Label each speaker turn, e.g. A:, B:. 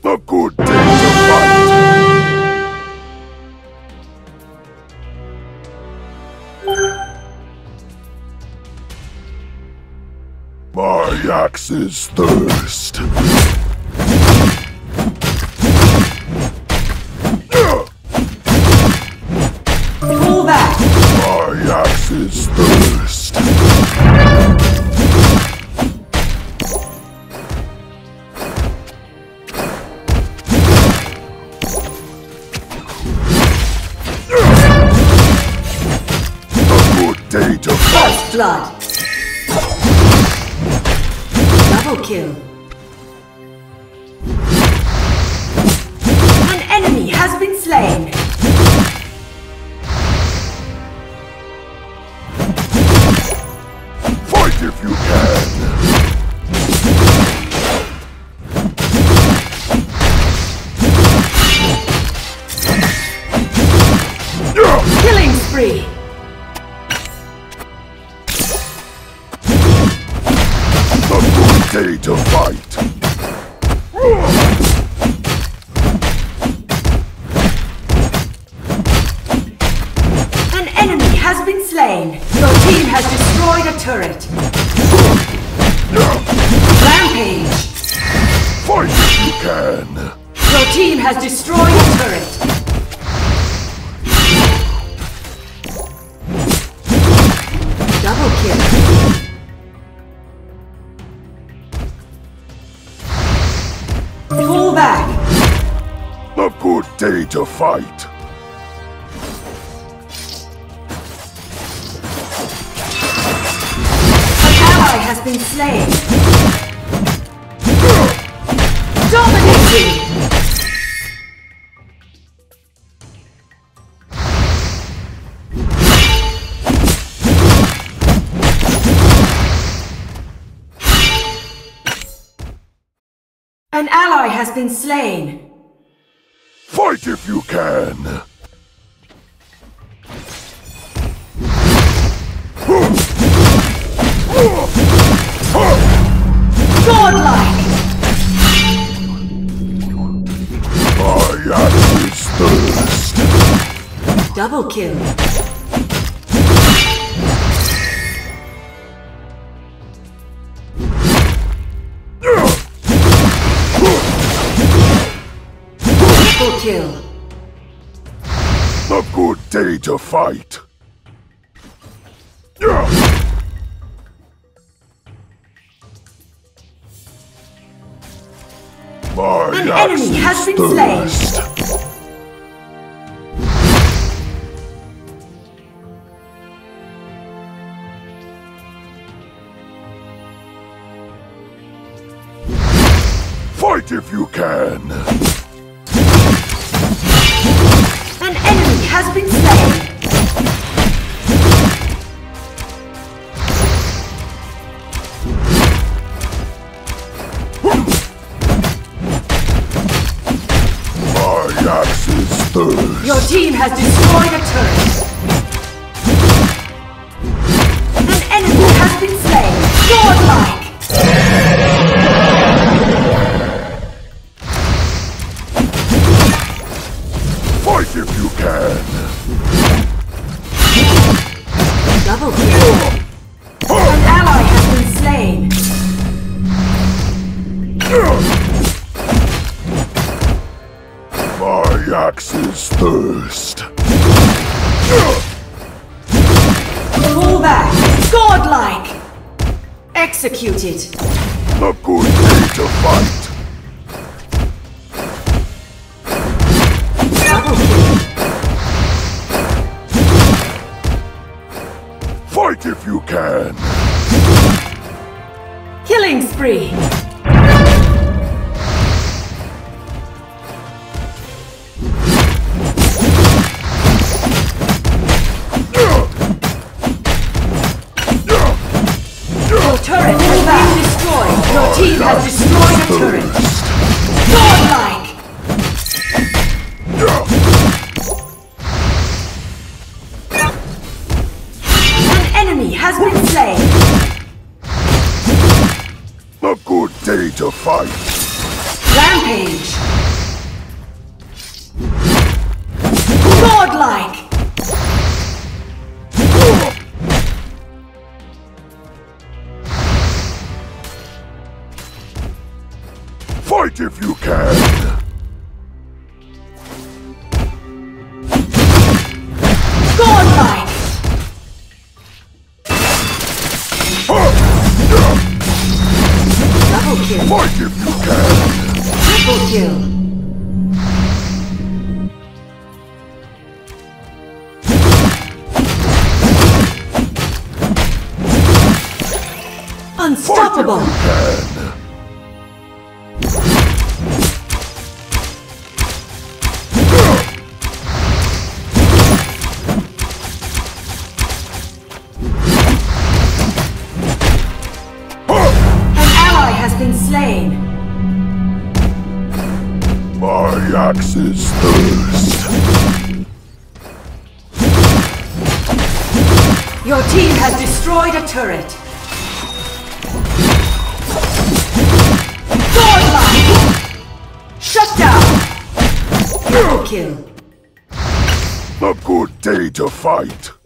A: A good day to fight! My axe's thirst.
B: Pull back!
A: My axe's thirst. Day to
B: First blood. Double kill. An enemy has been slain.
A: Fight if you can.
B: Killing spree.
A: Day to fight.
B: An enemy has been slain. Your team has destroyed a turret. Rampage.
A: Fight if you can.
B: Your team has destroyed a turret. Double kill. Pull back!
A: A good day to fight.
B: An ally has been slain. Dominating! An ally has been slain.
A: Fight if you can.
B: Godlike!
A: My axe's thirst.
B: Double kill. Triple kill.
A: A good day to fight. My
B: An enemy has been
A: thirst.
B: slain.
A: Fight if you can.
B: An enemy has been slain.
A: My axe's thirst.
B: Your team has destroyed a turret. An enemy has been slain. Godlike!
A: Fight if you can.
B: Double kill. An ally has been slain.
A: My axe's thirst.
B: Pull back. Godlike! Executed.
A: A good day to fight.
B: Double kill.
A: Fight if you can.
B: Killing spree. Your turret has been destroyed. Your team has destroyed a turret. Godlike! An enemy has been slain.
A: A good day to fight.
B: Rampage! Godlike!
A: Fight if you can!
B: Godlike! Double kill!
A: Fight if you can!
B: Triple kill! Unstoppable!
A: Fight if you can!
B: Slain.
A: My axe's thirst.
B: Your team has destroyed a turret. Godlike! Shut down! Double kill.
A: A good day to fight.